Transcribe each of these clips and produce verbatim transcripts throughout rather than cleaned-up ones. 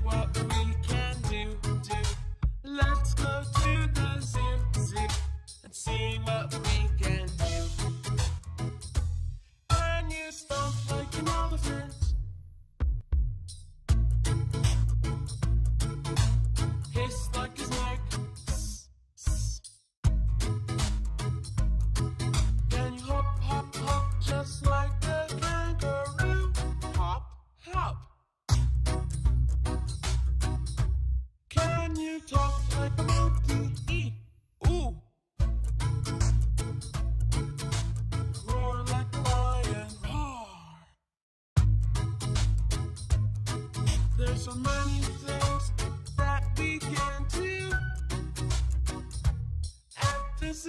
what we can do, do. Let's go to the zoo, zoo, and see what we can do. Can you stomp like an elephant? Hiss like his neck. Can you hop, hop, hop just like a kangaroo? Hop, hop. Can you talk like a monkey? E, ooh. Roar like a lion. Roar. There's so many things that we can do at the zoo.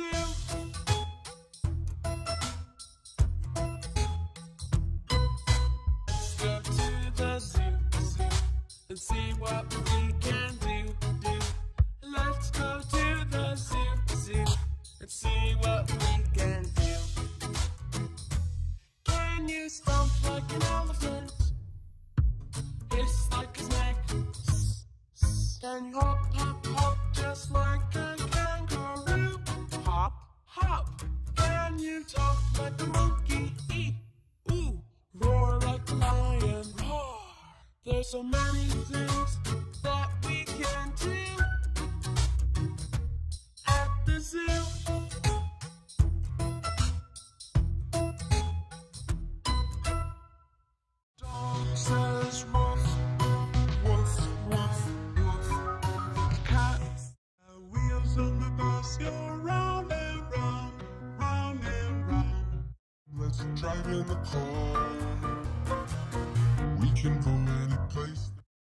Let's go to the zoo, zoo, and see what we can do, do. Let's go to the zoo, zoo, and see what we can do. Can you stomp like an elephant? Hiss like his neck. Can you hop, hop, hop just like a kangaroo? Hop, hop. Can you talk like a monkey? E, ooh. Roar like a lion. Roar. There's so many things that we can do at the zoo. Dog says woof, woof, woof, woof. Cat, wheels on the bus go round and round, round and round. Let's drive in the car. We can go